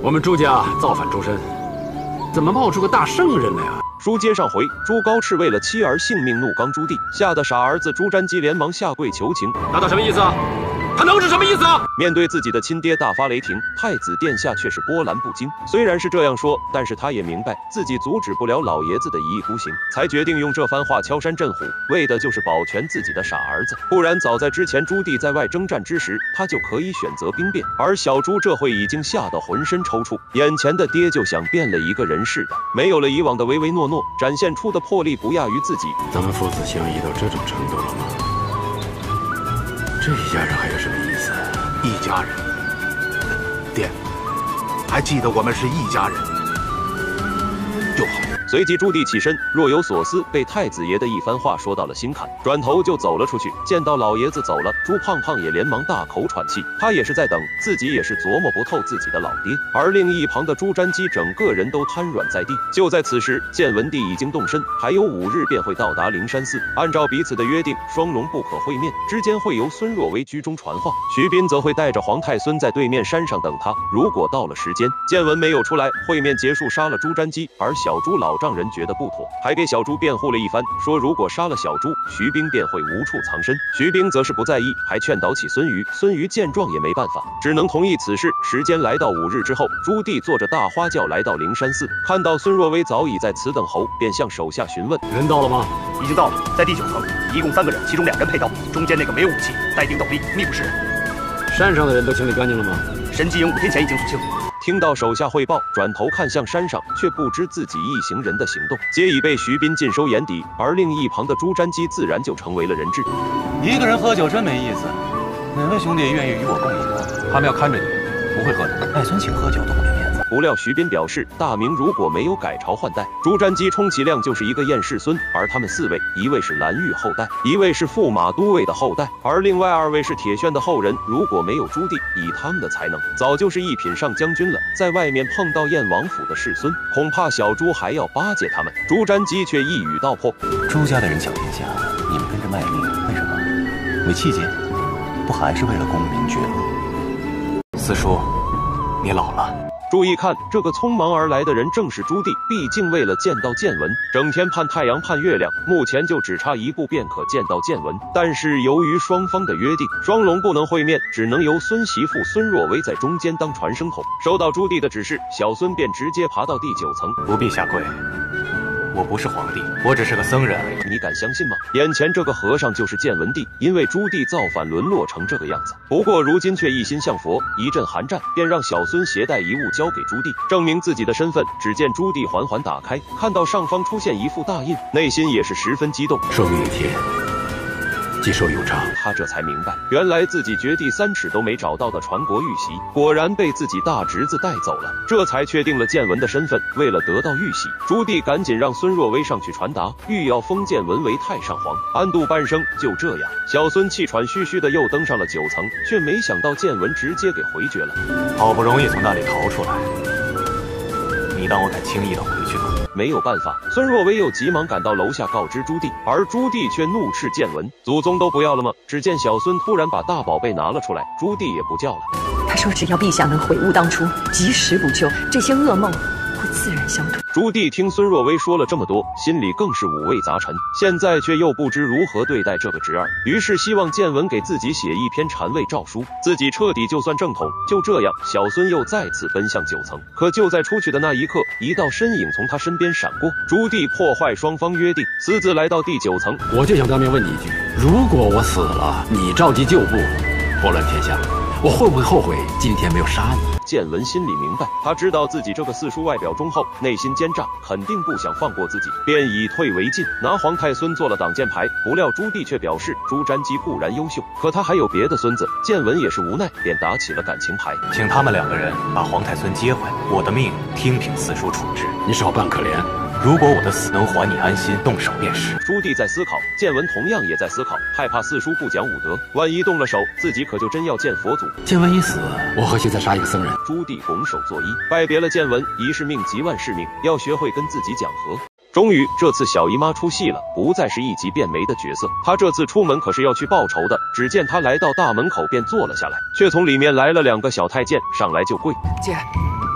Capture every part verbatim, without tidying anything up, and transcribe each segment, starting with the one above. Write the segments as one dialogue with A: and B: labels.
A: 我们朱家造反周身，怎么冒出个大圣人来啊？
B: 书接上回，朱高炽为了妻儿性命怒刚朱棣，吓得傻儿子朱瞻基连忙下跪求情。
A: 那他什么意思啊？他能是什么意思啊？
B: 面对自己的亲爹大发雷霆，太子殿下却是波澜不惊。虽然是这样说，但是他也明白自己阻止不了老爷子的一意孤行，才决定用这番话敲山震虎，为的就是保全自己的傻儿子。不然早在之前朱棣在外征战之时，他就可以选择兵变，而小朱这会已经吓得浑身抽搐，眼前的爹就想变了一个人似的，没有了以往的唯唯诺诺，展现出的魄力不亚于自己。
A: 咱们父子相依到这种程度了吗？这一家人还有什么意思？
C: 一家人，爹，还记得我们是一家人就好。
B: 随即朱棣起身，若有所思，被太子爷的一番话说到了心坎，转头就走了出去。见到老爷子走了，朱胖胖也连忙大口喘气，他也是在等，自己也是琢磨不透自己的老爹。而另一旁的朱瞻基整个人都瘫软在地。就在此时，建文帝已经动身，还有五日便会到达灵山寺。按照彼此的约定，双龙不可会面，之间会由孙若微居中传话，徐斌则会带着皇太孙在对面山上等他。如果到了时间，建文没有出来，会面结束杀了朱瞻基，而小朱老丈人觉得不妥，还给小朱辩护了一番，说如果杀了小朱，徐冰便会无处藏身。徐冰则是不在意，还劝导起孙瑜。孙瑜见状也没办法，只能同意此事。时间来到五日之后，朱棣坐着大花轿来到灵山寺，看到孙若微早已在此等候，便向手下询问：
A: 人到了吗？
D: 已经到了，在第九层，一共三个人，其中两人配刀，中间那个没有武器，带顶斗笠，密不是人。
A: 山上的人都清理干净了吗？
D: 神机营五天前已经肃清。
B: 听到手下汇报，转头看向山上，却不知自己一行人的行动，皆已被徐斌尽收眼底。而另一旁的朱瞻基自然就成为了人质。
E: 一个人喝酒真没意思，哪位兄弟愿意与我共饮呢？他们要看着你，不会喝的。外孙请喝酒都不给面子。
B: 不料徐斌表示，大明如果没有改朝换代，朱瞻基充其量就是一个验世孙，而他们四位，一位是蓝玉后代，一位是驸马都尉的后代，而另外二位是铁宣的后人。如果没有朱棣，以他们的才能，早就是一品上将军了。在外面碰到燕王府的世孙，恐怕小朱还要巴结他们。朱瞻基却一语道破：
E: 朱家的人抢天下，你们跟着卖命，为什么？为气节？不还是为了功名爵罗？四叔，你老了。
B: 注意看，这个匆忙而来的人正是朱棣。毕竟为了见到建文，整天盼太阳盼月亮，目前就只差一步便可见到建文。但是由于双方的约定，双龙不能会面，只能由孙媳妇孙若微在中间当传声筒。收到朱棣的指示，小孙便直接爬到第九层。
E: 不必下跪，我不是皇帝，我只是个僧人而已。
B: 你敢相信吗？眼前这个和尚就是建文帝，因为朱棣造反沦落成这个样子。不过如今却一心向佛，一阵寒战，便让小孙携带遗物交给朱棣，证明自己的身份。只见朱棣缓缓打开，看到上方出现一副大印，内心也是十分激动。
A: 寿命有天，既寿有常。
B: 他这才明白，原来自己掘地三尺都没找到的传国玉玺，果然被自己大侄子带走了。这才确定了建文的身份。为了得到玉玺，朱棣赶紧让孙若微上去传达，欲要封建文为太上皇，安度半生。就这样，小孙气喘吁吁的又登上了九层，却没想到建文直接给回绝了。
E: 好不容易从那里逃出来，你当我敢轻易的回去吗？
B: 没有办法，孙若微又急忙赶到楼下告知朱棣，而朱棣却怒斥建文：祖宗都不要了吗？只见小孙突然把大宝贝拿了出来，朱棣也不叫了。
F: 他说只要陛下能悔悟当初，及时补救，这些噩梦会自然消退。
B: 朱棣听孙若微说了这么多，心里更是五味杂陈，现在却又不知如何对待这个侄儿，于是希望建文给自己写一篇禅位诏书，自己彻底就算正统。就这样，小孙又再次奔向九层，可就在出去的那一刻，一道身影从他身边闪过。朱棣破坏双方约定，私自来到第九层。
A: 我就想当面问你一句，如果我死了，你召集旧部，祸乱天下，我会不会后悔今天没有杀你？
B: 建文心里明白，他知道自己这个四叔外表忠厚，内心奸诈，肯定不想放过自己，便以退为进，拿皇太孙做了挡箭牌。不料朱棣却表示，朱瞻基固然优秀，可他还有别的孙子。建文也是无奈，便打起了感情牌，
E: 请他们两个人把皇太孙接回，我的命听凭四叔处置。
A: 你少扮可怜。
E: 如果我的死能还你安心，动手便是。
B: 朱棣在思考，建文同样也在思考，害怕四叔不讲武德，万一动了手，自己可就真要见佛祖。
A: 建文一死，我何须再杀一个僧人？
B: 朱棣拱手作揖，拜别了建文。一世命即万世命，要学会跟自己讲和。终于，这次小姨妈出戏了，不再是一集变没的角色。她这次出门可是要去报仇的。只见她来到大门口便坐了下来，却从里面来了两个小太监，上来就跪。
F: 姐，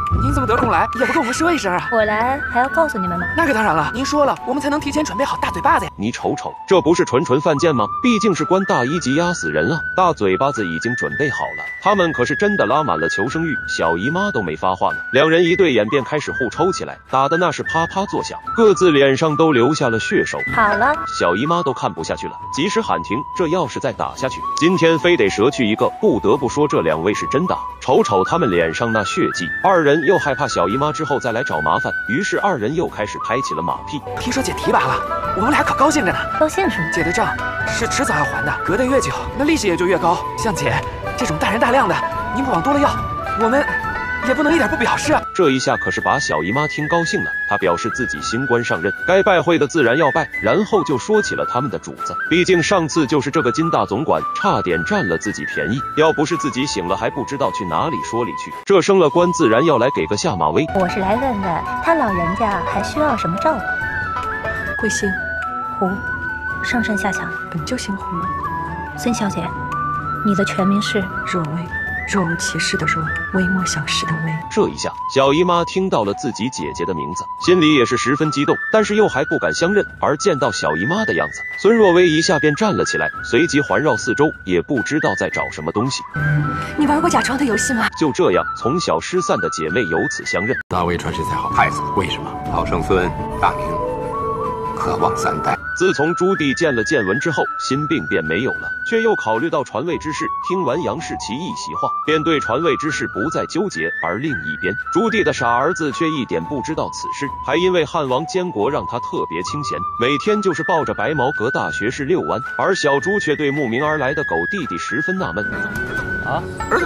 G: 您怎么得空来，也不跟我们说一声啊？
H: 我来还要告诉你们吗？
G: 那可当然了，您说了，我们才能提前准备好大嘴巴子呀。
B: 你瞅瞅，这不是纯纯犯贱吗？毕竟是官大一级压死人啊！大嘴巴子已经准备好了，他们可是真的拉满了求生欲，小姨妈都没发话呢。两人一对眼便开始互抽起来，打的那是啪啪作响，各自脸上都留下了血手。
H: 好了，
B: 小姨妈都看不下去了，及时喊停。这要是再打下去，今天非得折去一个。不得不说，这两位是真打，瞅瞅他们脸上那血迹。二人又害怕小姨妈之后再来找麻烦，于是二人又开始拍起了马屁。
G: 听说姐提拔了，我们俩可高兴着呢。
H: 高兴什么？
G: 姐的账是迟早要还的，隔得越久，那利息也就越高。像姐这种大人大量的，您不往多了要，我们也不能一点不表示啊。
B: 这一下可是把小姨妈听高兴了，她表示自己新官上任，该拜会的自然要拜，然后就说起了他们的主子。毕竟上次就是这个金大总管差点占了自己便宜，要不是自己醒了还不知道去哪里说理去，这升了官自然要来给个下马威。
H: 我是来问问他老人家还需要什么照顾。
F: 贵姓？
H: 胡，上山下乡，
F: 本就姓胡。
H: 孙小姐，你的全名是？
F: 若薇，若无其事的若，微莫小事的微。
B: 这一下，小姨妈听到了自己姐姐的名字，心里也是十分激动，但是又还不敢相认。而见到小姨妈的样子，孙若薇一下便站了起来，随即环绕四周，也不知道在找什么东西。
F: 你玩过假装的游戏吗？
B: 就这样，从小失散的姐妹由此相认。
A: 大魏传谁才好？
C: 太子。
A: 为什么？
C: 好生孙，大明，可望三代。
B: 自从朱棣见了建文之后，心病便没有了，却又考虑到传位之事，听完杨氏其一席话，便对传位之事不再纠结。而另一边，朱棣的傻儿子却一点不知道此事，还因为汉王监国让他特别清闲，每天就是抱着白毛阁大学士遛弯。而小朱却对慕名而来的狗弟弟十分纳闷。啊！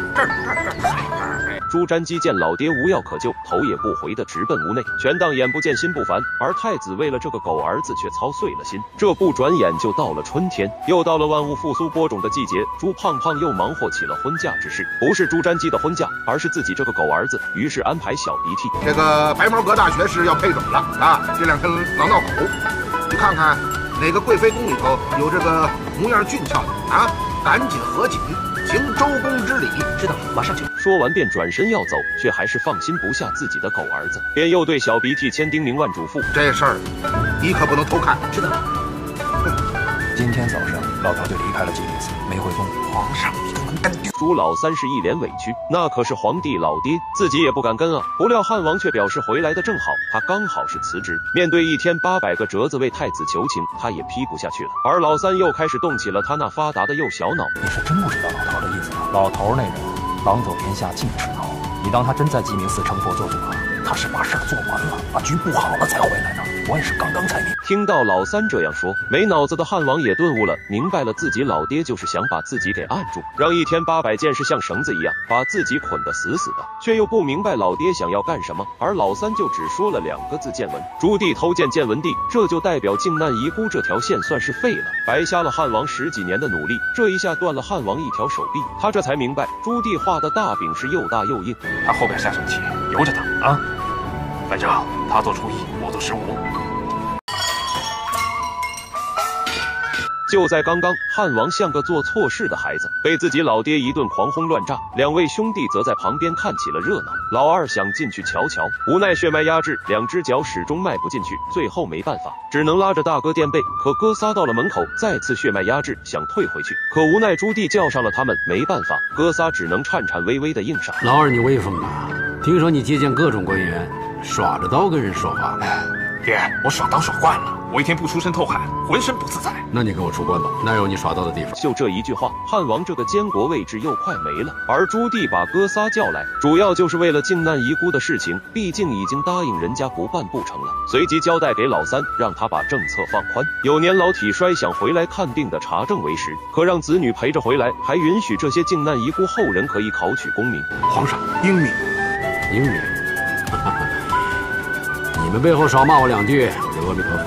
B: 朱瞻基见老爹无药可救，头也不回的直奔屋内，权当眼不见心不烦。而太子为了这个狗儿子却操碎了心。这不转眼就到了春天，又到了万物复苏播种的季节，朱胖胖又忙活起了婚嫁之事。不是朱瞻基的婚嫁，而是自己这个狗儿子。于是安排小鼻涕，
C: 这个白毛阁大学士要配种了啊！这两根老闹狗，你看看哪个贵妃宫里头有这个模样俊俏的啊？赶紧合紧，行周公之礼。
D: 知道了，马上去。
B: 说完便转身要走，却还是放心不下自己的狗儿子，便又对小鼻涕千叮咛万嘱咐：
C: 这事儿你可不能偷看。
D: 知道了。
E: 今天早上，老头就离开了吉林寺，没回宫。
C: 皇上，你都能跟丢。
B: 朱老三是一脸委屈，那可是皇帝老爹，自己也不敢跟啊。不料汉王却表示回来的正好，他刚好是辞职。面对一天八百个折子为太子求情，他也批不下去了。而老三又开始动起了他那发达的幼小脑。
E: 你是真不知道老头的意思吗？老头那人，狼走天下尽是头。你当他真在鸡鸣寺成佛做主啊？他是把事儿做完了，把局布好了才回来呢。我也是刚刚才明。
B: 听到老三这样说，没脑子的汉王也顿悟了，明白了自己老爹就是想把自己给按住，让一天八百件事像绳子一样把自己捆得死死的，却又不明白老爹想要干什么。而老三就只说了两个字：建文。朱棣偷建建文帝，这就代表靖难遗孤这条线算是废了，白瞎了汉王十几年的努力。这一下断了汉王一条手臂，他这才明白朱棣画的大饼是又大又硬。
D: 他后边下手棋，由着他啊。反正他做初一，我做十五。
B: 就在刚刚，汉王像个做错事的孩子，被自己老爹一顿狂轰乱炸，两位兄弟则在旁边看起了热闹。老二想进去瞧瞧，无奈血脉压制，两只脚始终迈不进去，最后没办法，只能拉着大哥垫背。可哥仨到了门口，再次血脉压制，想退回去，可无奈朱棣叫上了他们，没办法，哥仨只能颤颤巍巍的应上。
A: 老二，你威风啊！听说你接见各种官员，耍着刀跟人说话了。
D: 爹，我耍刀耍惯了，我一天不出身透汗，浑身不自在。
A: 那你跟我出关吧，哪有你耍刀的地方？
B: 就这一句话，汉王这个监国位置又快没了。而朱棣把哥仨叫来，主要就是为了靖难遗孤的事情，毕竟已经答应人家不办不成了。随即交代给老三，让他把政策放宽，有年老体衰想回来看病的查证为实，可让子女陪着回来，还允许这些靖难遗孤后人可以考取功名。
C: 皇上英明，
A: 英明。你们背后少骂我两句，我就阿弥陀佛了。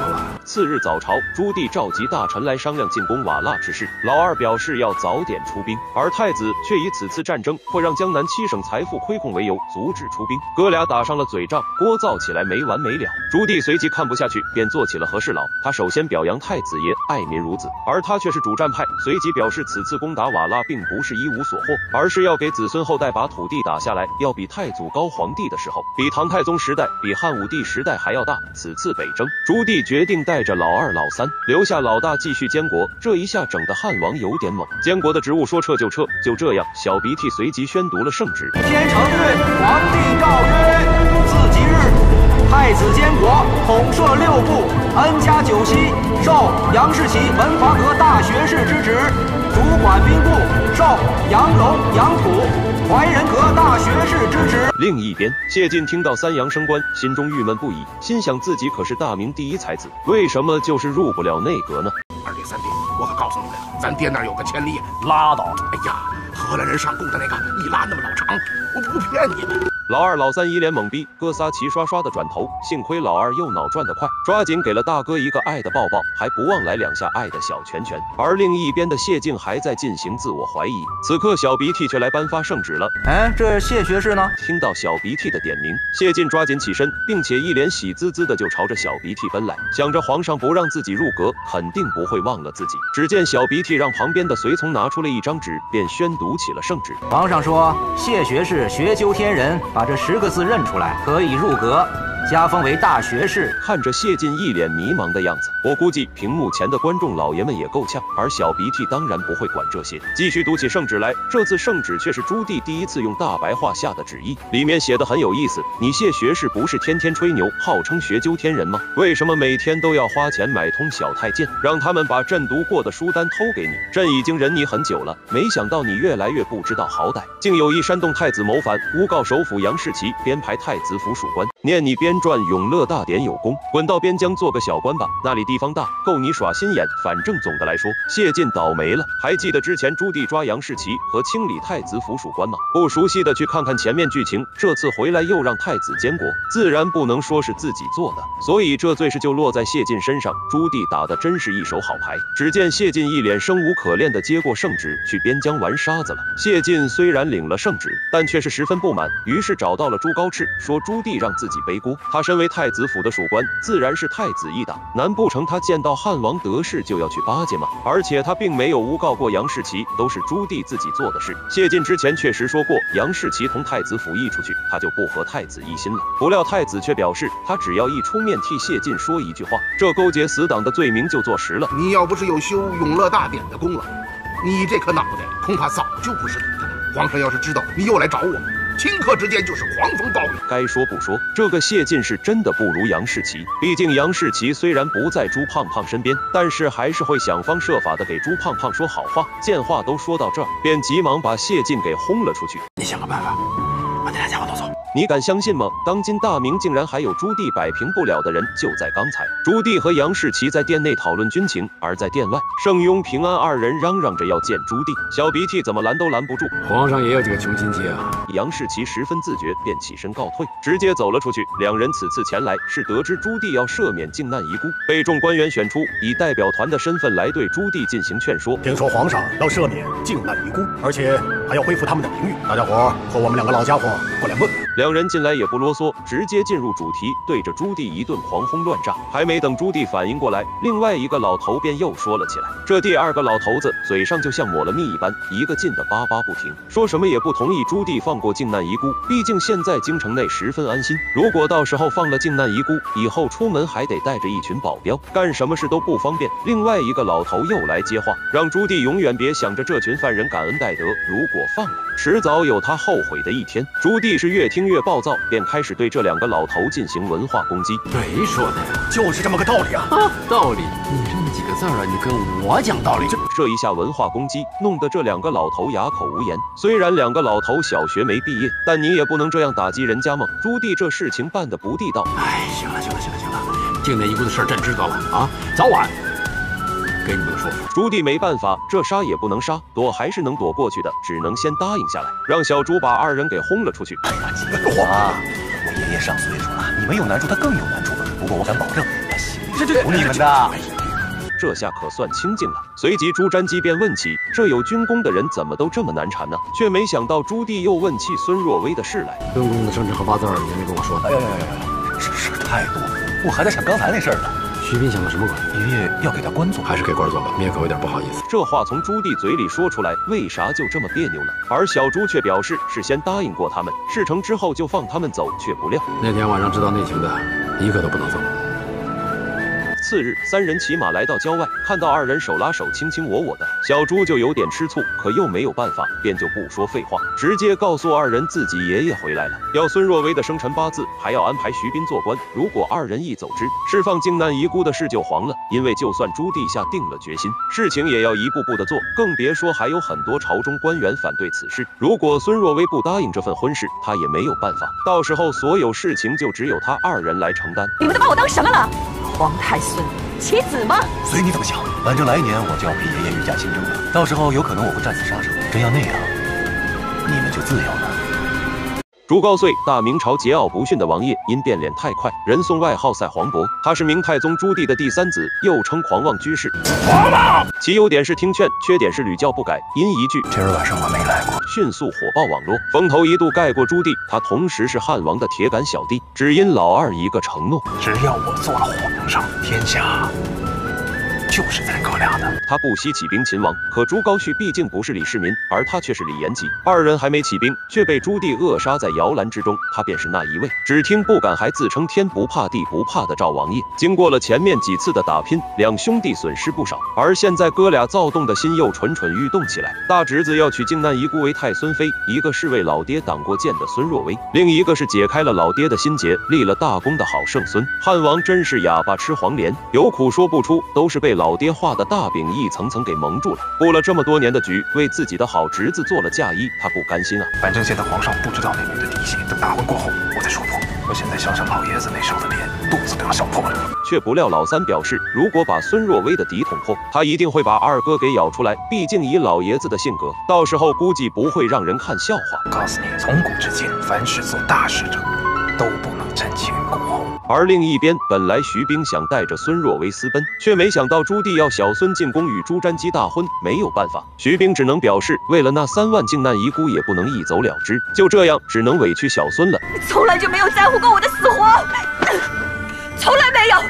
B: 次日早朝，朱棣召集大臣来商量进攻瓦剌之事。老二表示要早点出兵，而太子却以此次战争会让江南七省财富亏空为由，阻止出兵。哥俩打上了嘴仗，聒噪起来没完没了。朱棣随即看不下去，便做起了和事佬。他首先表扬太子爷爱民如子，而他却是主战派，随即表示此次攻打瓦剌并不是一无所获，而是要给子孙后代把土地打下来，要比太祖高皇帝的时候，比唐太宗时代，比汉武帝时代还要大。此次北征，朱棣决定带着老二老三，留下老大继续监国。这一下整的汉王有点猛，监国的职务说撤就撤。就这样，小鼻涕随即宣读了圣旨。
I: 天承运，皇帝诏曰：自即日，太子监国，统摄六部，恩加九锡，授杨士奇文华阁大学士之职，主管兵部，授杨龙、杨溥怀仁阁大学士之职。
B: 另一边，谢晋听到三阳升官，心中郁闷不已，心想自己可是大明第一才子，为什么就是入不了内阁呢？
C: 二弟三弟，我可告诉你们，咱爹那儿有个千里眼。
E: 拉倒！
C: 哎呀，荷兰人上贡的那个一拉那么老长，我不骗你们。
B: 老二老三一脸懵逼，哥仨齐刷刷的转头，幸亏老二右脑转得快，抓紧给了大哥一个爱的抱抱，还不忘来两下爱的小拳拳。而另一边的谢晋还在进行自我怀疑，此刻小鼻涕却来颁发圣旨了。
I: 哎，这谢学士呢？
B: 听到小鼻涕的点名，谢晋抓紧起身，并且一脸喜滋滋的就朝着小鼻涕奔来，想着皇上不让自己入阁，肯定不会忘了自己。只见小鼻涕让旁边的随从拿出了一张纸，便宣读起了圣旨。
I: 皇上说，谢学士学究天人，把这十个字认出来，可以入阁，加封为大学士。
B: 看着谢晋一脸迷茫的样子，我估计屏幕前的观众老爷们也够呛，而小鼻涕当然不会管这些，继续读起圣旨来。这次圣旨却是朱棣第一次用大白话下的旨意，里面写的很有意思。你谢学士不是天天吹牛，号称学究天人吗？为什么每天都要花钱买通小太监，让他们把朕读过的书单偷给你？朕已经忍你很久了，没想到你越来越不知道好歹，竟有意煽动太子谋反，诬告首辅杨士奇编排太子府属官，念你编撰《永乐大典》有功，滚到边疆做个小官吧，那里地方大，够你耍心眼。反正总的来说，谢晋倒霉了。还记得之前朱棣抓杨士奇和清理太子府属官吗？不熟悉的去看看前面剧情，这次回来又让太子监国，自然不能说是自己做的，所以这罪是就落在谢晋身上。朱棣打的真是一手好牌。只见谢晋一脸生无可恋的接过圣旨，去边疆玩沙子了。谢晋虽然领了圣旨，但却是十分不满，于是找到了朱高炽，说朱棣让自己背锅，他身为太子府的属官，自然是太子一党，难不成他见到汉王得势就要去巴结吗？而且他并没有诬告过杨士奇，都是朱棣自己做的事。谢晋之前确实说过，杨士奇同太子府一出去，他就不和太子一心了。不料太子却表示，他只要一出面替谢晋说一句话，这勾结死党的罪名就坐实了。
C: 你要不是有修永乐大典的功劳，你这颗脑袋恐怕早就不是你的了。皇上要是知道你又来找我，顷刻之间就是狂风暴雨。
B: 该说不说，这个谢晋是真的不如杨士奇。毕竟杨士奇虽然不在朱胖胖身边，但是还是会想方设法的给朱胖胖说好话。见话都说到这儿，便急忙把谢晋给轰了出去。
A: 你想个办法，把这俩家伙都走。
B: 你敢相信吗？当今大明竟然还有朱棣摆平不了的人。就在刚才，朱棣和杨士奇在殿内讨论军情，而在殿外，圣雍、平安二人嚷嚷着要见朱棣。小鼻涕怎么拦都拦不住。
A: 皇上也有几个穷亲戚啊！
B: 杨士奇十分自觉，便起身告退，直接走了出去。两人此次前来，是得知朱棣要赦免靖难遗孤，被众官员选出，以代表团的身份来对朱棣进行劝说。
J: 听说皇上要赦免靖难遗孤，而且还要恢复他们的名誉，大家伙和我们两个老家伙过来问。
B: 两人进来也不啰嗦，直接进入主题，对着朱棣一顿狂轰乱炸。还没等朱棣反应过来，另外一个老头便又说了起来。这第二个老头子嘴上就像抹了蜜一般，一个劲的叭叭不停，说什么也不同意朱棣放过靖难遗孤。毕竟现在京城内十分安心，如果到时候放了靖难遗孤，以后出门还得带着一群保镖，干什么事都不方便。另外一个老头又来接话，让朱棣永远别想着这群犯人感恩戴德，如果放了，迟早有他后悔的一天。朱棣是越听越暴躁，便开始对这两个老头进行文化攻击。
A: 谁说的呀？
J: 就是这么个道理啊！
A: 啊，道理？你这么几个字儿啊，你跟我讲道理？
B: 这这一下文化攻击，弄得这两个老头哑口无言。虽然两个老头小学没毕业，但你也不能这样打击人家嘛。朱棣这事情办得不地道。
A: 哎，行了行了行了行了，靖难遗孤的事儿朕知道了啊，早晚给你们个说法。
B: 朱棣没办法，这杀也不能杀，躲还是能躲过去的，只能先答应下来，让小朱把二人给轰了出去。
E: 哎呀，皇啊，我爷爷上岁数了，你没有难处，他更有难处。不过我敢保证，他心里这这你们的。
B: 这下可算清静了。随即朱瞻基便问起这有军功的人怎么都这么难缠呢？却没想到朱棣又问起孙若微的事来。
A: 军功的生辰和八字你没跟我说的。
E: 哎呀呀呀呀！事事太多，我还在想刚才那事儿呢。
A: 徐斌想的什么鬼？
E: 爷爷要给他官做，
A: 还是给官做吧，灭口有点不好意思。
B: 这话从朱棣嘴里说出来，为啥就这么别扭呢？而小朱却表示是先答应过他们，事成之后就放他们走，却不料
A: 那天晚上知道内情的一个都不能走。
B: 次日，三人骑马来到郊外，看到二人手拉手，卿卿我我的，小朱就有点吃醋，可又没有办法，便就不说废话，直接告诉二人自己爷爷回来了，要孙若微的生辰八字，还要安排徐斌做官。如果二人一走之，释放靖难遗孤的事就黄了，因为就算朱棣下定了决心，事情也要一步步的做，更别说还有很多朝中官员反对此事。如果孙若微不答应这份婚事，他也没有办法，到时候所有事情就只有他二人来承担。
F: 你们都把我当什么了？皇太孙棋子吗？
E: 随你怎么想，反正来年我就要陪爷爷御驾亲征了，到时候有可能我会战死沙场，真要那样，你们就自由了。
B: 朱高燧，大明朝桀骜不驯的王爷，因变脸太快，人送外号赛黄渤。他是明太宗朱棣的第三子，又称狂妄居士。狂妄！其优点是听劝，缺点是屡教不改。因一句“
E: 今儿晚上我没来过”，
B: 迅速火爆网络，风头一度盖过朱棣。他同时是汉王的铁杆小弟，只因老二一个承诺：
E: 只要我做了皇上，天下就是咱哥俩的。
B: 他不惜起兵擒王，可朱高煦毕竟不是李世民，而他却是李延吉。二人还没起兵，却被朱棣扼杀在摇篮之中。他便是那一位只听不敢还自称天不怕地不怕的赵王爷。经过了前面几次的打拼，两兄弟损失不少，而现在哥俩躁动的心又蠢蠢欲动起来。大侄子要娶靖难遗孤为太孙妃，一个是为老爹挡过箭的孙若微，另一个是解开了老爹的心结，立了大功的好圣孙。汉王真是哑巴吃黄连，有苦说不出，都是被老爹画的大饼一层层给蒙住了。布了这么多年的局，为自己的好侄子做了嫁衣，他不甘心啊。
E: 反正现在皇上不知道那女的底细，等大婚过后我再说破。我现在想想老爷子那时候的脸，肚子都要笑破了。
B: 却不料老三表示，如果把孙若微的底捅破，他一定会把二哥给咬出来。毕竟以老爷子的性格，到时候估计不会让人看笑话。
E: 告诉你，从古至今，凡是做大事者，都不能瞻前顾后。
B: 而另一边，本来徐冰想带着孙若微私奔，却没想到朱棣要小孙进宫与朱瞻基大婚，没有办法，徐冰只能表示，为了那三万靖难遗孤，也不能一走了之。就这样，只能委屈小孙了。
F: 你从来就没有在乎过我的死活，从来没有。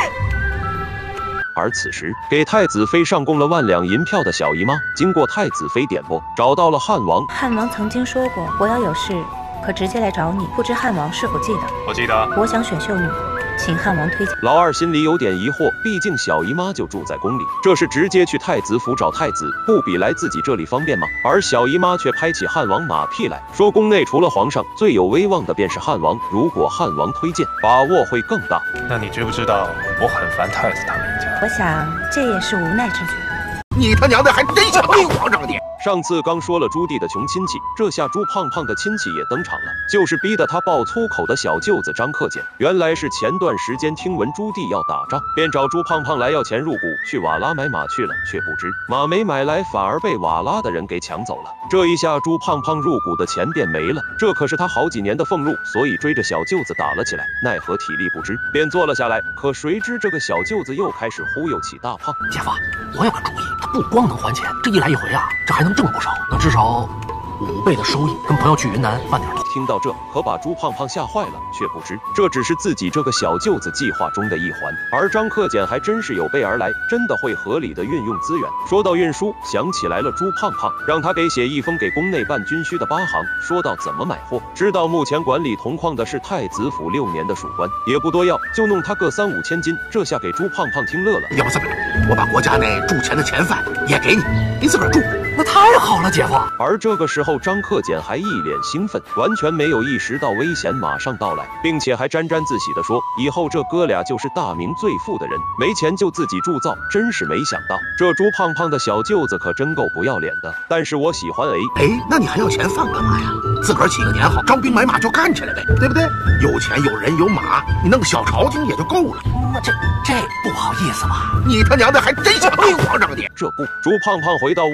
B: 而此时，给太子妃上供了万两银票的小姨妈，经过太子妃点拨，找到了汉王。
H: 汉王曾经说过，我要有事可直接来找你，不知汉王是否记得？
E: 我记得。
H: 我想选秀女，请汉王推荐。
B: 老二心里有点疑惑，毕竟小姨妈就住在宫里，这是直接去太子府找太子，不比来自己这里方便吗？而小姨妈却拍起汉王马屁来，说宫内除了皇上，最有威望的便是汉王，如果汉王推荐，把握会更大。
E: 那你知不知道我很烦太子他们一家？
H: 我想这也是无奈之举。
C: 你他娘的还真想当皇上的！
B: 上次刚说了朱棣的穷亲戚，这下朱胖胖的亲戚也登场了，就是逼得他爆粗口的小舅子张克俭。原来是前段时间听闻朱棣要打仗，便找朱胖胖来要钱入股，去瓦剌买马去了，却不知马没买来，反而被瓦剌的人给抢走了。这一下朱胖胖入股的钱便没了，这可是他好几年的俸禄，所以追着小舅子打了起来，奈何体力不支，便坐了下来。可谁知这个小舅子又开始忽悠起大胖。
J: 姐夫，我有个主意，他不光能还钱，这一来一回啊，这还能挣不少，那至少五倍的收益，跟朋友去云南饭点头。
B: 听到这，可把朱胖胖吓坏了，却不知这只是自己这个小舅子计划中的一环。而张克俭还真是有备而来，真的会合理的运用资源。说到运输，想起来了朱胖胖，让他给写一封给宫内办军需的八行。说到怎么买货，知道目前管理铜矿的是太子府六年的属官，也不多要，就弄他个三五千斤。这下给朱胖胖听乐了。
C: 要不这么着，我把国家内铸钱的钱饭也给你，你自个儿铸。
J: 那太好了，姐夫。
B: 而这个时候，张克俭还一脸兴奋，完全没有意识到危险马上到来，并且还沾沾自喜地说，以后这哥俩就是大明最富的人，没钱就自己铸造。真是没想到，这朱胖胖的小舅子可真够不要脸的。但是我喜欢 A。
C: 哎，那你还要钱饭干嘛呀？自个儿起个年号，招兵买马就干起来呗，对不对？有钱有人有马，你弄个小朝廷也就够了。
J: 那这这不好意思吧？
C: 你他娘的还真想当皇上的！
B: 这不，朱胖胖回到屋内便开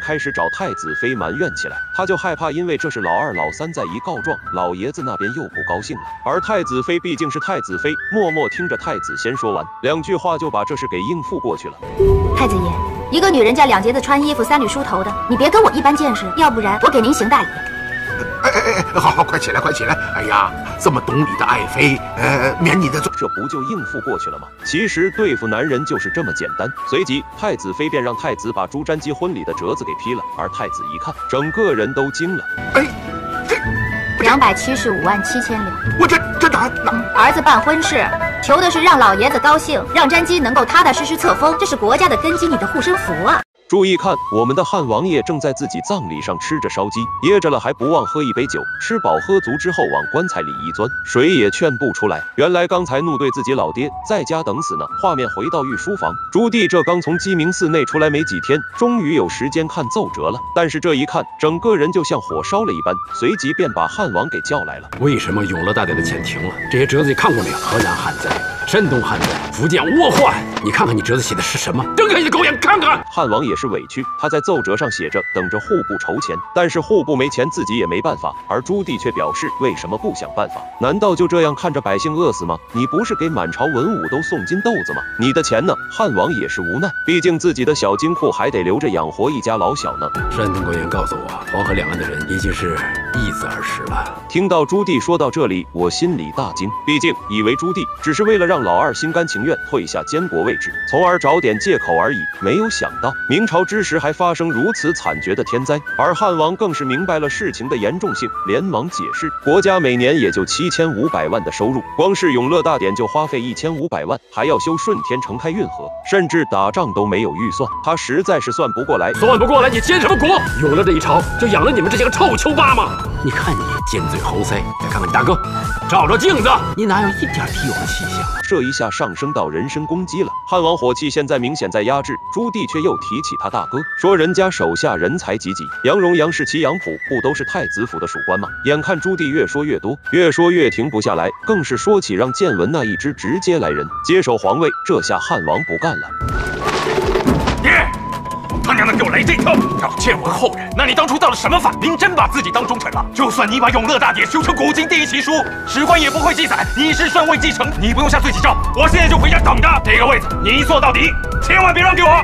B: 开始找太子妃埋怨起来，他就害怕因为这是老二老三再一告状，老爷子那边又不高兴了。而太子妃毕竟是太子妃，默默听着太子先说完两句话，就把这事给应付过去了。
K: 太子爷，一个女人家两节子穿衣服，三缕梳头的，你别跟我一般见识，要不然我给您行大礼。
C: 哎哎哎，好好，快起来，快起来！哎呀，这么懂礼的爱妃，呃，免你的罪，
B: 这不就应付过去了吗？其实对付男人就是这么简单。随即，太子妃便让太子把朱瞻基婚礼的折子给批了，而太子一看，整个人都惊了。
C: 哎，这
K: 两百七十五万七千两，
C: 我这这哪哪？
K: 儿子办婚事，求的是让老爷子高兴，让瞻基能够踏踏实实册封，这是国家的根基，你的护身符啊！
B: 注意看，我们的汉王爷正在自己葬礼上吃着烧鸡，噎着了还不忘喝一杯酒。吃饱喝足之后往棺材里一钻，谁也劝不出来。原来刚才怒对自己老爹，在家等死呢。画面回到御书房，朱棣这刚从鸡鸣寺内出来没几天，终于有时间看奏折了。但是这一看，整个人就像火烧了一般，随即便把汉王给叫来了。
A: 为什么永乐大典的钱停了？这些折子你看过没有？河南旱灾，山东旱灾，福建倭患。你看看你折子写的是什么？睁开你的狗眼看看！
B: 汉王也是委屈，他在奏折上写着等着户部筹钱，但是户部没钱，自己也没办法。而朱棣却表示，为什么不想办法？难道就这样看着百姓饿死吗？你不是给满朝文武都送金豆子吗？你的钱呢？汉王也是无奈，毕竟自己的小金库还得留着养活一家老小呢。
A: 山东官员告诉我，黄河两岸的人已经是易子而食了。
B: 听到朱棣说到这里，我心里大惊，毕竟以为朱棣只是为了让老二心甘情愿退下监国位置，从而找点借口而已，没有想到明朝之时还发生如此惨绝的天灾。而汉王更是明白了事情的严重性，连忙解释，国家每年也就七千五百万的收入，光是永乐大典就花费一千五百万，还要修顺天成开运河，甚至打仗都没有预算，他实在是算不过来。
A: 算不过来，你监什么国？永乐这一朝就养了你们这些个臭丘巴吗？你看你尖嘴猴腮，再看看你大哥，照照镜子，你哪有一点屁有的气象？
B: 这一下上升到人身攻击了，汉王火气现在明显在压制，朱棣却又提起他大哥，说人家手下人才济济，杨荣、杨士奇、杨溥不都是太子府的属官吗？眼看朱棣越说越多，越说越停不下来，更是说起让建文那一支直接来人接手皇位。这下汉王不干了。
L: 爹，他娘的给我来这套，让建文后人！那你当初造了什么反？您真把自己当忠臣了？就算你把永乐大典修成古今第一奇书，史官也不会记载你是顺位继承。你不用下罪己诏，我现在就回家等着。这个位子你坐到底，千万别让给我！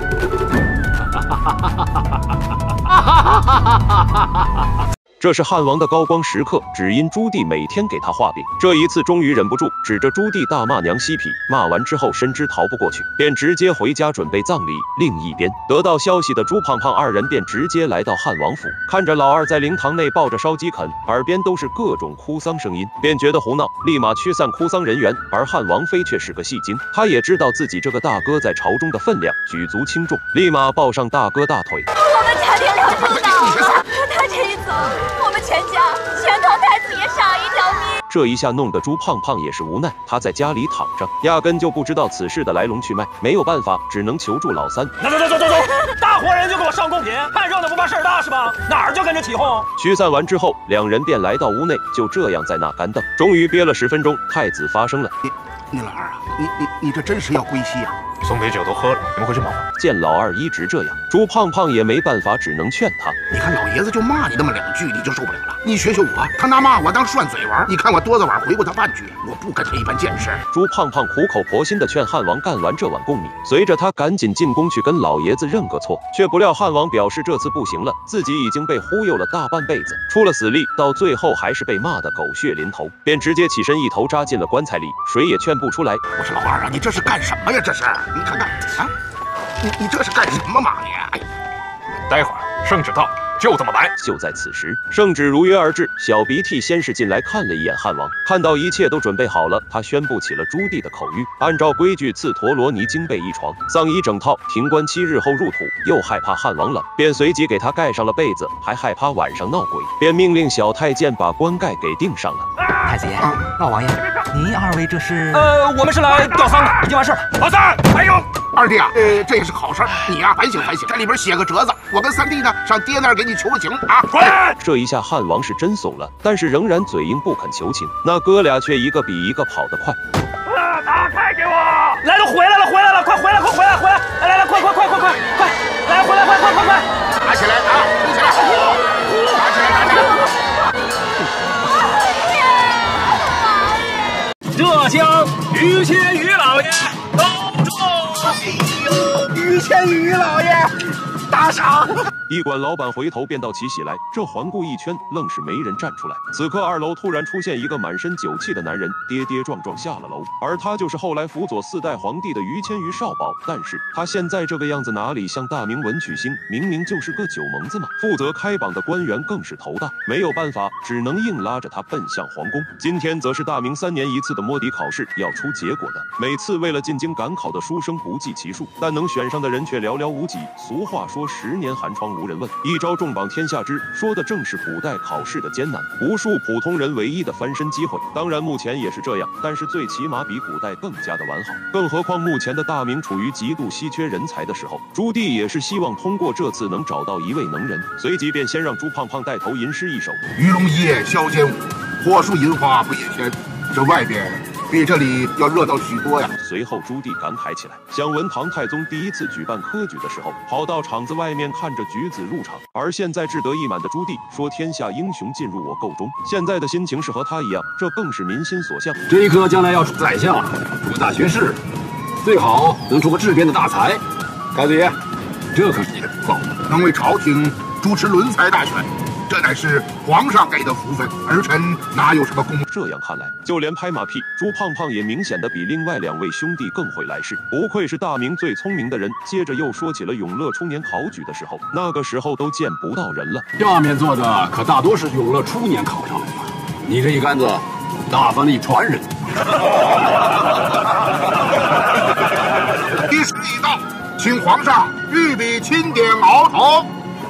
B: 这是汉王的高光时刻，只因朱棣每天给他画饼，这一次终于忍不住，指着朱棣大骂娘西痞。骂完之后，深知逃不过去，便直接回家准备葬礼。另一边，得到消息的朱胖胖二人便直接来到汉王府，看着老二在灵堂内抱着烧鸡啃，耳边都是各种哭丧声音，便觉得胡闹，立马驱散哭丧人员。而汉王妃却是个戏精，他也知道自己这个大哥在朝中的分量，举足轻重，立马抱上大哥大腿。
M: 我们家庭了主倒了，他这一走，我们全家全靠太子爷杀一条命。
B: 这一下弄得朱胖胖也是无奈，他在家里躺着，压根就不知道此事的来龙去脉，没有办法，只能求助老三。
L: 走走走走走走，大活人就给我上贡品，看热闹不怕事儿大是吧？哪儿就跟着起哄。
B: 驱散完之后，两人便来到屋内，就这样在那干瞪。终于憋了十分钟，太子发声了：“
C: 你你老二啊，你你你这真是要归西啊！
L: 送给酒都喝了，怎么会这么话？”
B: 见老二一直这样，朱胖胖也没办法，只能劝他：“
C: 你看老爷子就骂你那么两句，你就受不了了。你学学我，他拿骂我当涮嘴玩。你看我多早晚回过他半句，我不跟他一般见识。”
B: 朱胖胖苦口婆心地劝汉王干完这碗贡米，随着他赶紧进宫去跟老爷子认个错。却不料汉王表示这次不行了，自己已经被忽悠了大半辈子，出了死力，到最后还是被骂得狗血淋头，便直接起身一头扎进了棺材里，谁也劝不出来。
C: 我说老二啊，你这是干什么呀？这是，你看看啊，你你这是干什么嘛你？哎，
L: 待会儿圣旨到。就这么来。
B: 就在此时，圣旨如约而至。小鼻涕先是进来看了一眼汉王，看到一切都准备好了，他宣布起了朱棣的口谕，按照规矩赐陀罗尼经被一床，丧衣整套，停棺七日后入土。又害怕汉王冷，便随即给他盖上了被子，还害怕晚上闹鬼，便命令小太监把棺盖给钉上了。
I: 太子爷，老王爷，您二位这是？
L: 呃，我们是来吊丧的，已经完事了。老三，还有
C: 二弟啊，呃，这也是好事儿，你呀、啊、反省反省，这里边写个折子，我跟三弟呢上爹那儿给你求个情啊。
L: 滚！
B: 这一下汉王是真怂了，但是仍然嘴硬不肯求情。那哥俩却一个比一个跑得快。
L: 啊，打开给我！来，都回来了，回来了，快回来，快回来，回来！来来来，快快快快快快！来，回来，快快快快！
C: 打起来啊！冲起来！打起来！打起
A: 来！这厢于谦于老爷高中。
C: 于谦于老爷，大赏！
B: 驿馆老板回头便道起喜来，这环顾一圈，愣是没人站出来。此刻二楼突然出现一个满身酒气的男人，跌跌撞撞下了楼，而他就是后来辅佐四代皇帝的于谦于少保。但是他现在这个样子哪里像大明文曲星，明明就是个酒蒙子嘛！负责开榜的官员更是头大，没有办法，只能硬拉着他奔向皇宫。今天则是大明三年一次的摸底考试要出结果的，每次为了进京赶考的书生不计其数，但能选上的人却寥寥无几。俗话说十年寒窗无人问，一朝重榜天下知，说的正是古代考试的艰难，无数普通人唯一的翻身机会。当然目前也是这样，但是最起码比古代更加的完好。更何况目前的大明处于极度稀缺人才的时候，朱棣也是希望通过这次能找到一位能人，随即便先让朱胖胖带头吟诗一首：
C: 鱼龙夜，萧剑舞，火树银花不也闲。这外边比这里要热闹许多呀。
B: 随后朱棣感慨起来，想闻唐太宗第一次举办科举的时候，跑到场子外面看着举子入场，而现在志得意满的朱棣说天下英雄进入我构中，现在的心情是和他一样，这更是民心所向。
A: 这一科将来要出宰相，出个大学士，最好能出个治边的大才。太子爷，这可是你的福报，
C: 能为朝廷主持伦才大选，这乃是皇上给的福分，儿臣哪有什么功？
B: 这样看来，就连拍马屁朱胖胖也明显的比另外两位兄弟更会来事，不愧是大明最聪明的人。接着又说起了永乐初年考举的时候，那个时候都见不到人了。
A: 下面坐的可大多是永乐初年考上来的，你这一杆子大翻了一船人。
C: 一时已到，请皇上御笔钦点鳌头。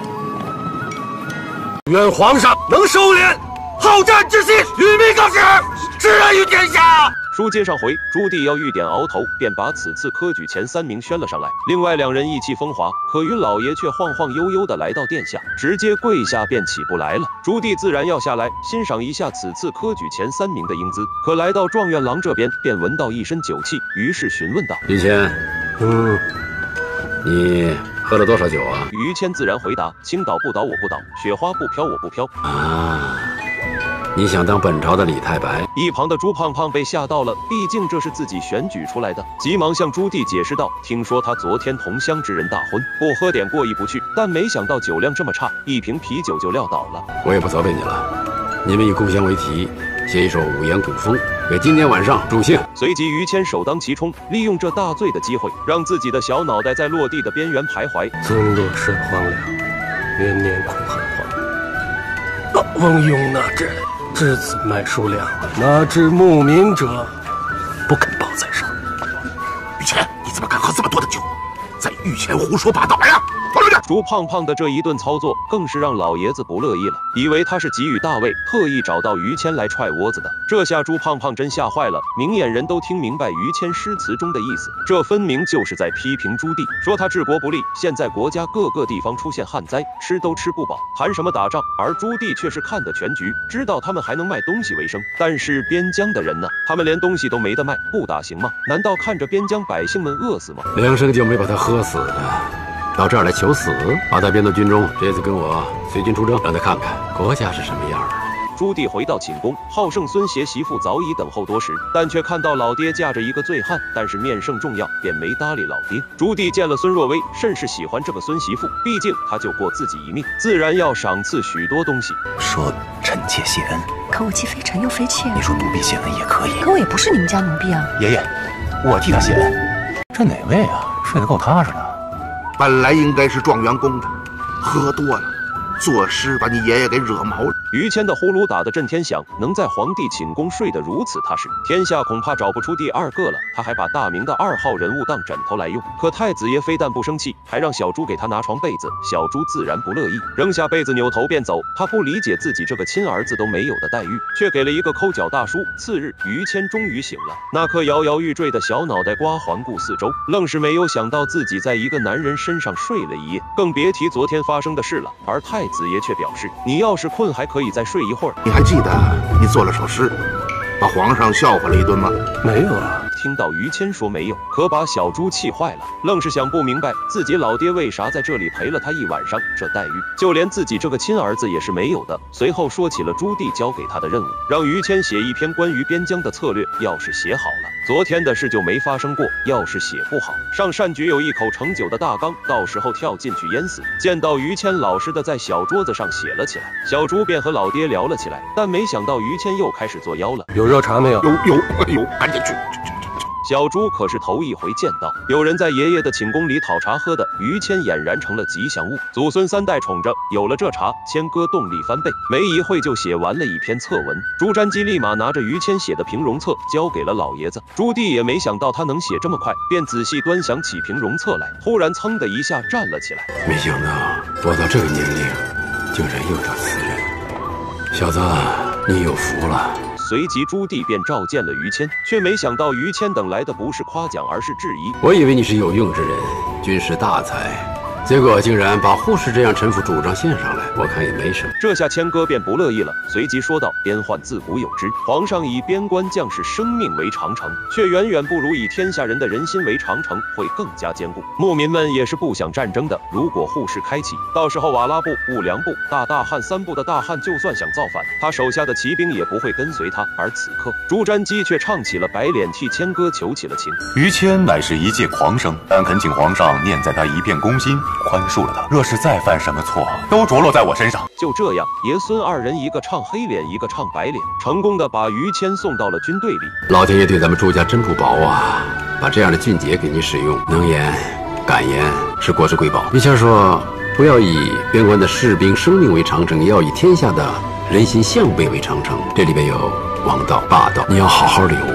A: 愿皇上能收敛好战之心，与民共事，治安于天下。
B: 书接上回，朱棣要御点鳌头，便把此次科举前三名宣了上来。另外两人意气风华，可云老爷却晃晃悠悠的来到殿下，直接跪下便起不来了。朱棣自然要下来欣赏一下此次科举前三名的英姿，可来到状元郎这边，便闻到一身酒气，于是询问道：“
A: 于谦，嗯，你喝了多少酒啊？”
B: 于谦自然回答：“青岛不倒我不倒，雪花不飘我不飘。”
A: 啊。你想当本朝的李太白？
B: 一旁的朱胖胖被吓到了，毕竟这是自己选举出来的，急忙向朱棣解释道：“听说他昨天同乡之人大婚，不喝点过意不去，但没想到酒量这么差，一瓶啤酒就撂倒了。”
A: 我也不责备你了，你们以故乡为题，写一首五言古风，给今天晚上助兴。
B: 随即于谦首当其冲，利用这大醉的机会，让自己的小脑袋在落地的边缘徘徊。
J: 村落甚荒凉，年年苦寒黄。翁庸纳朕。至此卖书粮，哪知慕名者不肯报在上。
C: 于谦，你怎么敢喝这么多的酒，在御前胡说八道呀！
B: 朱胖胖的这一顿操作，更是让老爷子不乐意了，以为他是给予大位，特意找到于谦来踹窝子的。这下朱胖胖真吓坏了，明眼人都听明白于谦诗词中的意思，这分明就是在批评朱棣，说他治国不力。现在国家各个地方出现旱灾，吃都吃不饱，谈什么打仗？而朱棣却是看得全局，知道他们还能卖东西为生。但是边疆的人呢？他们连东西都没得卖，不打行吗？难道看着边疆百姓们饿死吗？
A: 两声就没把他喝死的。到这儿来求死，把他编到军中，这次跟我随军出征，让他看看国家是什么样。
B: 朱棣回到寝宫，好胜孙协媳妇早已等候多时，但却看到老爹架着一个醉汉，但是面圣重要，便没搭理老爹。朱棣见了孙若薇，甚是喜欢这个孙媳妇，毕竟他救过自己一命，自然要赏赐许多东西。
E: 说臣妾谢恩，
F: 可我既非臣又非妾。
E: 你说奴婢谢恩也可以，
F: 可我也不是你们家奴婢啊。
E: 爷爷，我替他谢恩。这哪位啊？睡得够踏实的。
C: 本来应该是状元公的，喝多了，作诗把你爷爷给惹毛了。
B: 于谦的呼噜打得震天响，能在皇帝寝宫睡得如此踏实，天下恐怕找不出第二个了。他还把大明的二号人物当枕头来用，可太子爷非但不生气，还让小猪给他拿床被子，小猪自然不乐意，扔下被子扭头便走。他不理解自己这个亲儿子都没有的待遇，却给了一个抠脚大叔。次日，于谦终于醒了，那颗摇摇欲坠的小脑袋瓜环顾四周，愣是没有想到自己在一个男人身上睡了一夜，更别提昨天发生的事了。而太子爷却表示，你要是困还可以再睡一会儿。
C: 你还记得你做了首诗，把皇上笑话了一顿吗？
J: 没有啊。
B: 听到于谦说没有，可把小猪气坏了，愣是想不明白自己老爹为啥在这里陪了他一晚上，这待遇就连自己这个亲儿子也是没有的。随后说起了朱棣交给他的任务，让于谦写一篇关于边疆的策略，要是写好了，昨天的事就没发生过；要是写不好，上善局有一口盛酒的大缸，到时候跳进去淹死。见到于谦老实的在小桌子上写了起来，小猪便和老爹聊了起来，但没想到于谦又开始作妖了。
J: 有热茶没有？
C: 有有有，赶紧去。
B: 小猪可是头一回见到有人在爷爷的寝宫里讨茶喝的，于谦俨然成了吉祥物，祖孙三代宠着。有了这茶，谦哥动力翻倍，没一会就写完了一篇策文。朱瞻基立马拿着于谦写的平戎策交给了老爷子。朱棣也没想到他能写这么快，便仔细端详起平戎策来，突然噌的一下站了起来。
A: 没想到我到这个年龄，竟然有到此人，小子，你有福了。
B: 随即朱棣便召见了于谦，却没想到于谦等来的不是夸奖，而是质疑。
A: 我以为你是有用之人，军事大才，结果竟然把护士这样陈腐主张献上来，我看也没什么。
B: 这下谦哥便不乐意了，随即说道：边患自古有之，皇上以边关将士生命为长城，却远远不如以天下人的人心为长城，会更加坚固。牧民们也是不想战争的，如果护士开启，到时候瓦剌部、兀良部、大大汉三部的大汉就算想造反，他手下的骑兵也不会跟随他。而此刻朱瞻基却唱起了白脸，替谦哥求起了情。
N: 于谦乃是一介狂生，但恳请皇上念在他一片公心，宽恕了他。若是再犯什么错，都着落在我身上。
B: 就这样，爷孙二人一个唱黑脸，一个唱白脸，成功的把于谦送到了军队里。
A: 老天爷对咱们朱家真不薄啊，把这样的俊杰给您使用，能言敢言，是国之瑰宝。于谦说，不要以边关的士兵生命为长城，也要以天下的人心向背为长城。这里边有王道霸道，你要好好领悟。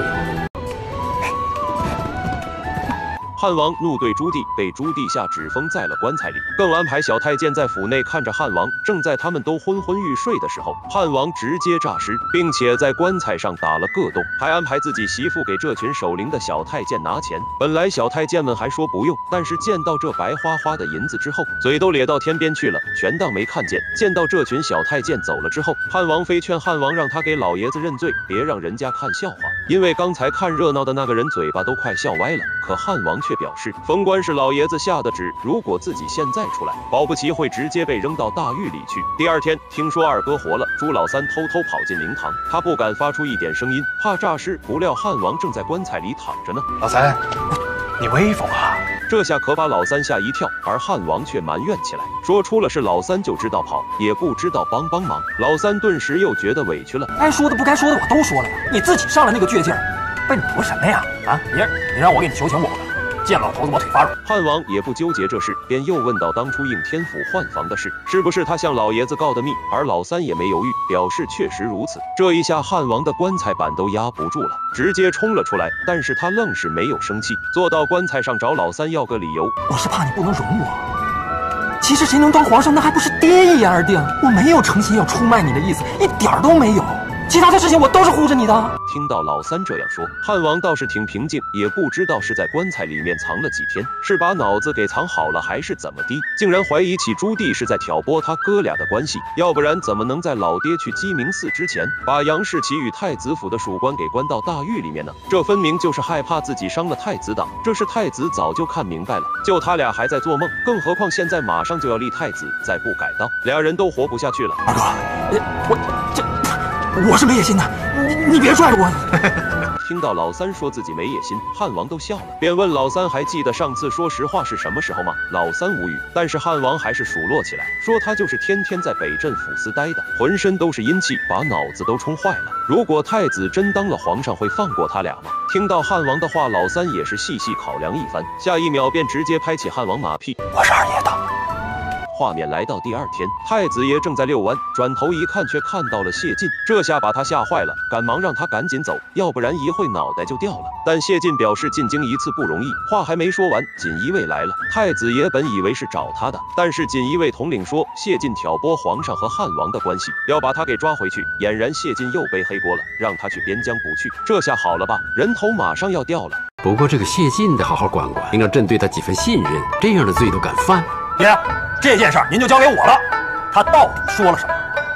B: 汉王怒对朱棣，被朱棣下旨封在了棺材里，更安排小太监在府内看着汉王。正在他们都昏昏欲睡的时候，汉王直接诈尸，并且在棺材上打了个洞，还安排自己媳妇给这群守灵的小太监拿钱。本来小太监们还说不用，但是见到这白花花的银子之后，嘴都咧到天边去了，全当没看见。见到这群小太监走了之后，汉王妃劝汉王让他给老爷子认罪，别让人家看笑话，因为刚才看热闹的那个人嘴巴都快笑歪了。可汉王却表示，封官是老爷子下的旨，如果自己现在出来，保不齐会直接被扔到大狱里去。第二天，听说二哥活了，朱老三偷偷跑进灵堂，他不敢发出一点声音，怕诈尸。不料汉王正在棺材里躺着呢。
E: 老三，你威风啊！
B: 这下可把老三吓一跳，而汉王却埋怨起来，说出了事老三就知道跑，也不知道帮帮忙。老三顿时又觉得委屈了，
E: 该说的不该说的我都说了呀，你自己上来那个倔劲儿，笨拙什么呀？啊，你你让我给你求情我不干。见老头子我腿发软。
B: 汉王也不纠结这事，便又问到当初应天府换房的事，是不是他向老爷子告的密？而老三也没犹豫，表示确实如此。这一下汉王的棺材板都压不住了，直接冲了出来。但是他愣是没有生气，坐到棺材上找老三要个理由。
E: 我是怕你不能容我。其实谁能当皇上，那还不是爹一言而定。我没有诚心要出卖你的意思，一点都没有。其他的事情我都是护着你的。
B: 听到老三这样说，汉王倒是挺平静，也不知道是在棺材里面藏了几天，是把脑子给藏好了还是怎么的，竟然怀疑起朱棣是在挑拨他哥俩的关系，要不然怎么能在老爹去鸡鸣寺之前，把杨士奇与太子府的属官给关到大狱里面呢？这分明就是害怕自己伤了太子党，这是太子早就看明白了，就他俩还在做梦，更何况现在马上就要立太子，再不改道，俩人都活不下去了。
E: 二哥，我这。我是没野心的，你你别拽着我。
B: 听到老三说自己没野心，汉王都笑了，便问老三还记得上次说实话是什么时候吗？老三无语，但是汉王还是数落起来，说他就是天天在北镇府司待的，浑身都是阴气，把脑子都冲坏了。如果太子真当了皇上，会放过他俩吗？听到汉王的话，老三也是细细考量一番，下一秒便直接拍起汉王马屁：“
E: 我是二爷的。”
B: 画面来到第二天，太子爷正在遛弯，转头一看却看到了谢晋，这下把他吓坏了，赶忙让他赶紧走，要不然一会脑袋就掉了。但谢晋表示进京一次不容易，话还没说完，锦衣卫来了。太子爷本以为是找他的，但是锦衣卫统领说谢晋挑拨皇上和汉王的关系，要把他给抓回去。俨然谢晋又背黑锅了，让他去边疆不去。这下好了吧，人头马上要掉了。
A: 不过这个谢晋得好好管管，应让朕对他几分信任，这样的罪都敢犯。
E: 爹，这件事儿您就交给我了。他到底说了什么？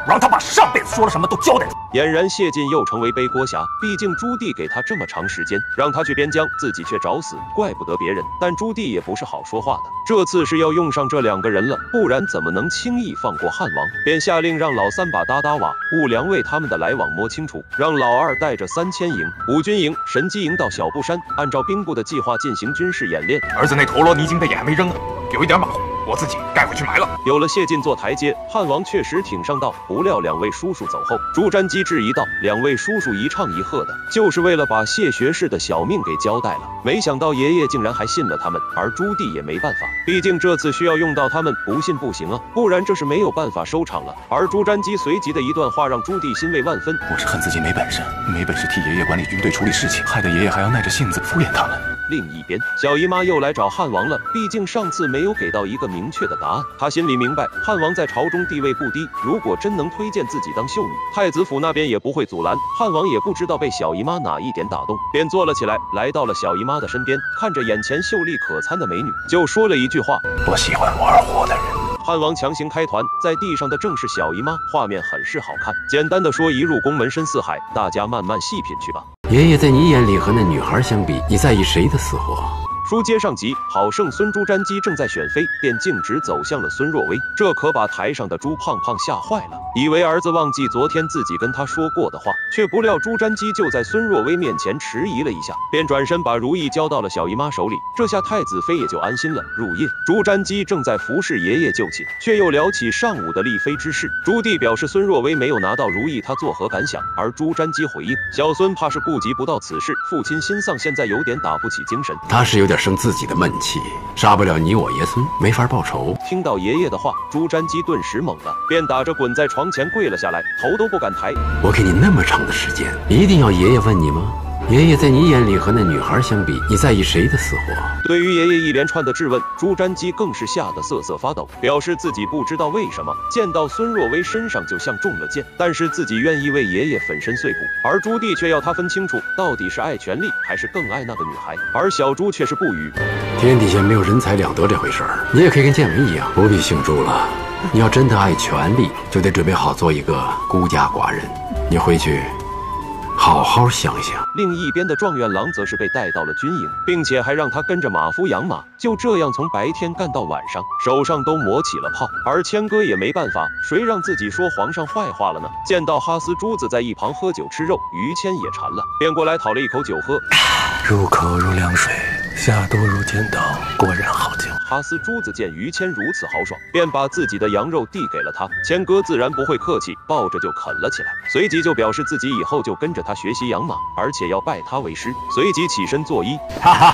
E: 让他把上辈子说了什么都交代。
B: 俨然谢晋又成为背锅侠，毕竟朱棣给他这么长时间，让他去边疆，自己却找死，怪不得别人。但朱棣也不是好说话的，这次是要用上这两个人了，不然怎么能轻易放过汉王？便下令让老三把搭搭瓦、兀良卫他们的来往摸清楚，让老二带着三千营、五军营、神机营到小布山，按照兵部的计划进行军事演练。
L: 儿子那陀螺泥晶的也还没扔呢，有一点马虎，我自己带回去埋了。
B: 有了谢晋做台阶，汉王确实挺上道。不料两位叔叔走后，朱瞻基质疑道：“两位叔叔一唱一和的，就是为了把谢学士的小命给交代了。没想到爷爷竟然还信了他们，而朱棣也没办法，毕竟这次需要用到他们，不信不行啊，不然这是没有办法收场了。”而朱瞻基随即的一段话让朱棣欣慰万分：“
E: 我是恨自己没本事，没本事替爷爷管理军队处理事情，害得爷爷还要耐着性子敷衍他们。”
B: 另一边，小姨妈又来找汉王了。毕竟上次没有给到一个明确的答案，她心里明白汉王在朝中地位不低，如果真能推荐自己当秀女，太子府那边也不会阻拦。汉王也不知道被小姨妈哪一点打动，便坐了起来，来到了小姨妈的身边，看着眼前秀丽可餐的美女，就说了一句话：“
E: 我喜欢玩火的人。”
B: 汉王强行开团，在地上的正是小姨妈，画面很是好看。简单的说，一入宫门深似海，大家慢慢细品去吧。
A: 爷爷在你眼里和那女孩相比，你在意谁的死活？
B: 书接上集，好胜孙朱瞻基正在选妃，便径直走向了孙若薇，这可把台上的朱胖胖吓坏了，以为儿子忘记昨天自己跟他说过的话，却不料朱瞻基就在孙若薇面前迟疑了一下，便转身把如意交到了小姨妈手里。这下太子妃也就安心了。入夜，朱瞻基正在服侍爷爷就寝，却又聊起上午的丽妃之事。朱棣表示孙若薇没有拿到如意，他作何感想？而朱瞻基回应：小孙怕是顾及不到此事，父亲心丧，现在有点打不起精神。
A: 他是有点生自己的闷气，杀不了你我爷孙，没法报仇。
B: 听到爷爷的话，朱瞻基顿时懵了，便打着滚在床前跪了下来，头都不敢抬。
A: 我给你那么长的时间，一定要爷爷问你吗？爷爷在你眼里和那女孩相比，你在意谁的死活？
B: 对于爷爷一连串的质问，朱瞻基更是吓得瑟瑟发抖，表示自己不知道为什么见到孙若薇身上就像中了箭，但是自己愿意为爷爷粉身碎骨。而朱棣却要他分清楚，到底是爱权力还是更爱那个女孩。而小朱却是不语。
A: 天底下没有人财两得这回事儿，你也可以跟建文一样，不必姓朱了。你要真的爱权力，就得准备好做一个孤家寡人。你回去好好想想。
B: 另一边的状元郎则是被带到了军营，并且还让他跟着马夫养马，就这样从白天干到晚上，手上都磨起了泡。而谦哥也没办法，谁让自己说皇上坏话了呢？见到哈斯珠子在一旁喝酒吃肉，于谦也馋了，便过来讨了一口酒喝。
J: 入口如凉水，下肚如甜豆，果然好酒。
B: 哈斯珠子见于谦如此豪爽，便把自己的羊肉递给了他。谦哥自然不会客气，抱着就啃了起来，随即就表示自己以后就跟着他学习养马，而且要拜他为师，随即起身作揖。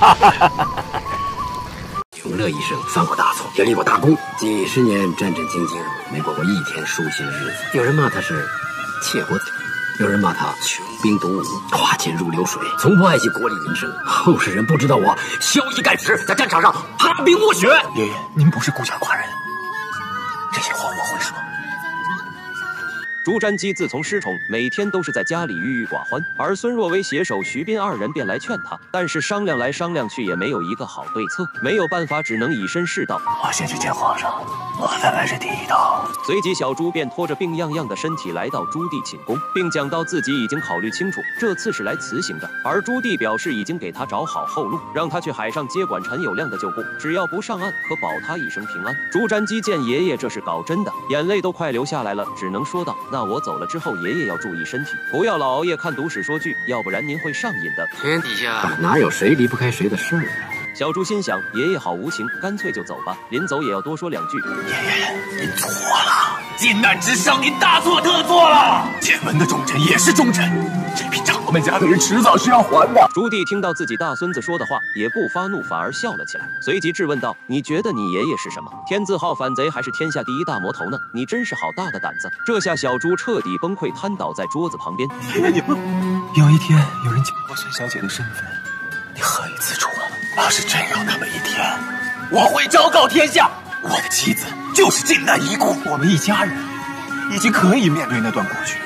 A: 永乐一生犯过大错，也立过大功，几十年战战兢兢，没过过一天舒心的日子。有人骂他是窃国贼，有人骂他穷兵黩武，花钱如流水，从不爱惜国力民生。后世人不知道我骁衣盖世，在战场上踏冰卧雪。
E: 爷爷，您不是孤家寡人，这些话我会说。
B: 朱瞻基自从失宠，每天都是在家里郁郁寡欢，而孙若薇携手徐斌二人便来劝他，但是商量来商量去也没有一个好对策，没有办法，只能以身试道。
E: 我先去见皇上，我再来这第一刀。
B: 随即小朱便拖着病怏怏的身体来到朱棣寝宫，并讲到自己已经考虑清楚，这次是来辞行的。而朱棣表示已经给他找好后路，让他去海上接管陈友谅的旧部，只要不上岸，可保他一生平安。朱瞻基见爷爷这是搞真的，眼泪都快流下来了，只能说道：那我走了之后，爷爷要注意身体，不要老熬夜看读史说剧，要不然您会上瘾的。
A: 天底下哪有谁离不开谁的事儿啊？
B: 小朱心想，爷爷好无情，干脆就走吧。临走也要多说两句。
E: 爷爷，您错了，靖难之上，您大错特错了。建文的忠臣也是忠臣，这笔账我们家的人迟早是要还的。
B: 朱棣听到自己大孙子说的话，也不发怒，反而笑了起来，随即质问道：你觉得你爷爷是什么？天字号反贼，还是天下第一大魔头呢？你真是好大的胆子！这下小朱彻底崩溃，瘫倒在桌子旁边。
E: 爷爷，你不有一天有人讲过孙小姐的身份，你何以自处啊？要是真有那么一天，我会昭告天下，我的妻子就是靖难遗孤。我们一家人已经可以面对那段过去，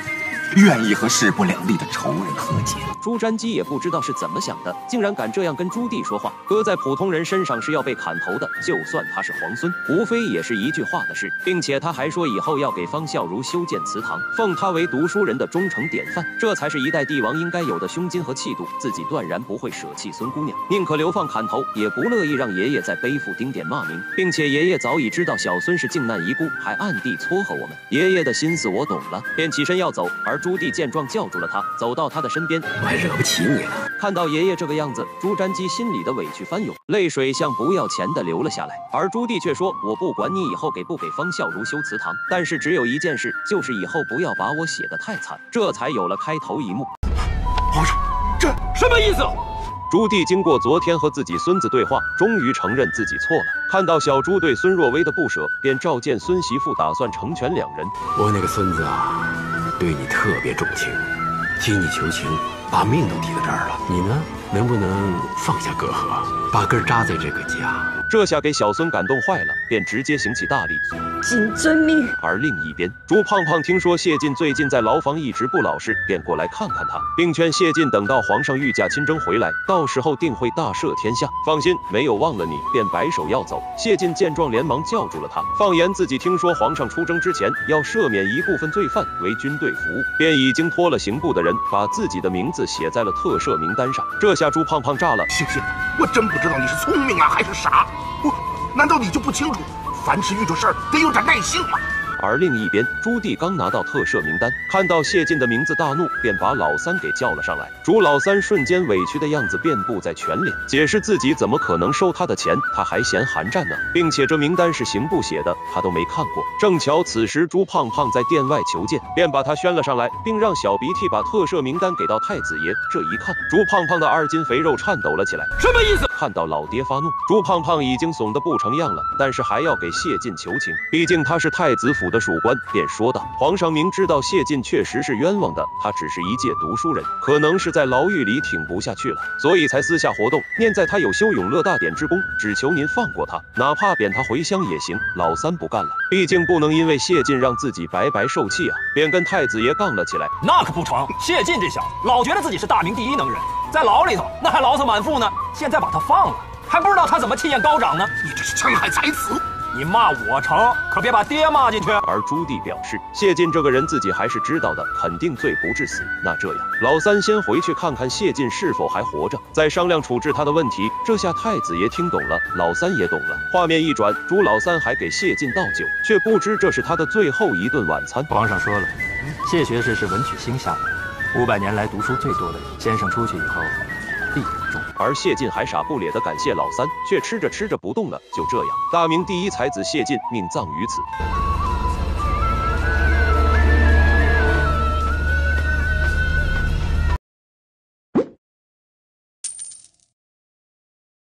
O: 愿意和势不两立的仇人和解。
B: 朱瞻基也不知道是怎么想的，竟然敢这样跟朱棣说话。搁在普通人身上是要被砍头的，就算他是皇孙，无非也是一句话的事。并且他还说以后要给方孝孺修建祠堂，奉他为读书人的忠诚典范，这才是一代帝王应该有的胸襟和气度。自己断然不会舍弃孙姑娘，宁可流放砍头，也不乐意让爷爷再背负丁点骂名。并且爷爷早已知道小孙是靖难遗孤，还暗地撮合我们。爷爷的心思我懂了，便起身要走。而朱棣见状叫住了他，走到他的身边。
A: 我还惹不起你了。
B: 看到爷爷这个样子，朱瞻基心里的委屈翻涌，泪水像不要钱的流了下来。而朱棣却说：“我不管你以后给不给方孝孺修祠堂，但是只有一件事，就是以后不要把我写得太惨。”这才有了开头一幕。
L: 皇上，这什么意思？
B: 朱棣经过昨天和自己孙子对话，终于承认自己错了。看到小朱对孙若微的不舍，便召见孙媳妇，打算成全两人。
A: 我那个孙子啊，对你特别重情，替你求情，把命都提到这儿了。你呢，能不能放下隔阂，把根扎在这个家？
B: 这下给小孙感动坏了，便直接行起大礼，
F: 谨遵命。
B: 而另一边，朱胖胖听说谢晋最近在牢房一直不老实，便过来看看他，并劝谢晋等到皇上御驾亲征回来，到时候定会大赦天下。放心，没有忘了你，便摆手要走。谢晋见状连忙叫住了他，放言自己听说皇上出征之前要赦免一部分罪犯为军队服务，便已经托了刑部的人把自己的名字写在了特赦名单上。这下朱胖胖炸了，
C: 谢谢，我真不知道你是聪明啊还是傻。我难道你就不清楚，凡是遇着事儿得有点耐性吗？
B: 而另一边，朱棣刚拿到特赦名单，看到谢晋的名字大怒，便把老三给叫了上来。朱老三瞬间委屈的样子遍布在全脸，解释自己怎么可能收他的钱，他还嫌寒碜呢，并且这名单是刑部写的，他都没看过。正巧此时朱胖胖在殿外求见，便把他宣了上来，并让小鼻涕把特赦名单给到太子爷。这一看，朱胖胖的二斤肥肉颤抖了起来。
L: 什么意思？
B: 看到老爹发怒，朱胖胖已经怂得不成样了，但是还要给谢晋求情，毕竟他是太子府的属官，便说道：“皇上明知道谢晋确实是冤枉的，他只是一介读书人，可能是在牢狱里挺不下去了，所以才私下活动。念在他有修永乐大典之功，只求您放过他，哪怕贬他回乡也行。”老三不干了，毕竟不能因为谢晋让自己白白受气啊，便跟太子爷杠了起来。
E: 那可不成，谢晋这小子老觉得自己是大明第一能人，在牢里头那还牢骚满腹呢，现在把他放了，还不知道他怎么气焰高涨呢？
C: 你这是戕害在此！
E: 你骂我成，可别把爹骂进去。
B: 而朱棣表示，谢晋这个人自己还是知道的，肯定罪不至死。那这样，老三先回去看看谢晋是否还活着，再商量处置他的问题。这下太子爷听懂了，老三也懂了。画面一转，朱老三还给谢晋倒酒，却不知这是他的最后一顿晚餐。
E: 皇上说了，谢学士是文曲星下来，五百年来读书最多的人。先生出去以后，必有重。
B: 而谢晋还傻不咧的感谢老三，却吃着吃着不动了。就这样，大明第一才子谢晋命葬于此。